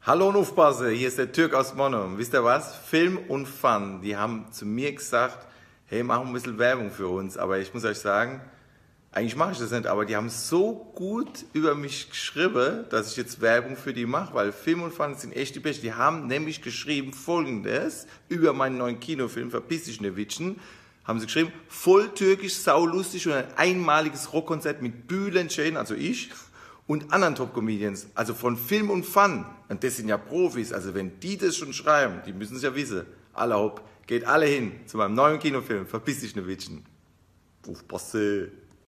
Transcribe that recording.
Hallo und aufpasse, hier ist der Türk aus Monum. Wisst ihr was? Film und Fun, die haben zu mir gesagt, hey, mach ein bisschen Werbung für uns. Aber ich muss euch sagen, eigentlich mache ich das nicht, aber die haben so gut über mich geschrieben, dass ich jetzt Werbung für die mache, weil Film und Fun sind echt die Besten. Die haben nämlich geschrieben Folgendes über meinen neuen Kinofilm Verpiss dich Schneewittchen. Haben sie geschrieben, voll türkisch, saulustig und ein einmaliges Rockkonzert mit Bülent Ceylan, also ich, und anderen Top-Comedians, also von Film und Fun. Und das sind ja Profis, also wenn die das schon schreiben, die müssen es ja wissen. Alle hopp, geht alle hin zu meinem neuen Kinofilm Verpiss dich Schneewittchen. Aufpasse.